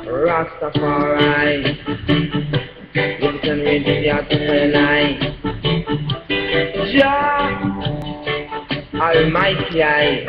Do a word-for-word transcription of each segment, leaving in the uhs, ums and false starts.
Rastafari, listen with the eye. Jah Almighty I.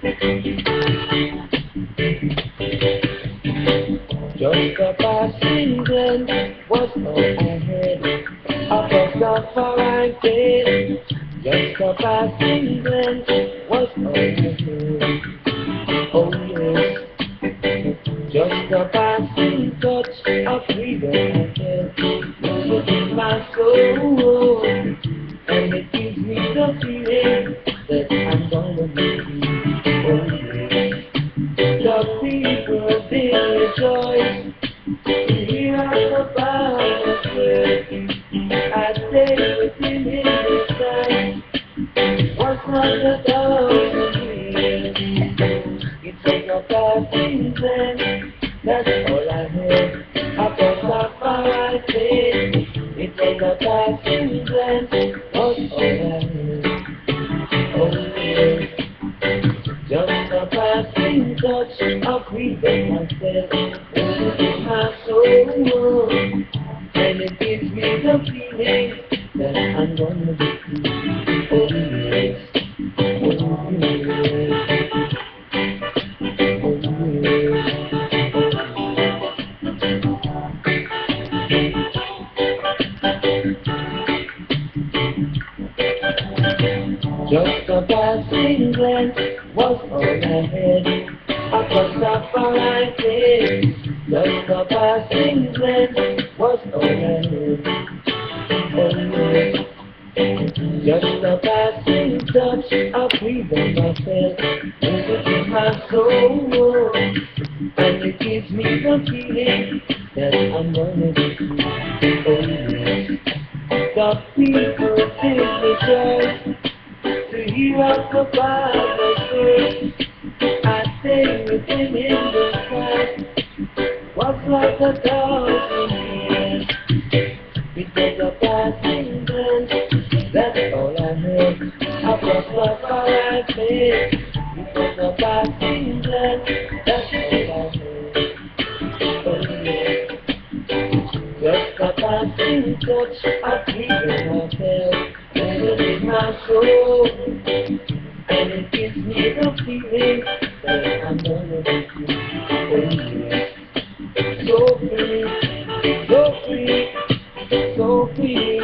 Just a passing glance was all I had of Rastafari faith. Just a passing glance was all I had. Oh yes. Just a passing touch of freedom I felt moving in my soul, and it gives me the feeling that I'm gonna be free. Oh yes. The people they rejoice to hear the Bible's word. I stay with him in this time. Once not a thousand years. It's like a passing glance. That's all I heard. I thought Rastafari faith. It's like a passing glance. That's all I heard. Oh yes. Just a passing touch of freedom I felt in my soul, and it gives me the feeling that I'm gonna be free. Oh yes. Oh yes. Just a passing glance was all I had. I thought Rastafari faith. Just a passing glance was all I had. Oh yes. Just a passing touch of freedom I felt moving in my soul, and it gives me the feeling that I'm gonna be free. Oh yes. The people they rejoice to hear of the Bible's word. I stay with him in the sky. What's like a thousand years? Because of passing glance, that's all I heard. I just love how I faith. Because of passing glance, that's all I heard. Oh yeah. Just a passing touch of freedom I felt in my soul, and it gives me the feeling that I'm gonna be free. Oh yes. So free, so free, so free.